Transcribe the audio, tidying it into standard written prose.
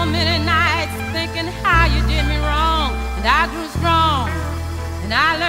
so many nights thinking how you did me wrong, and I grew strong, and I learned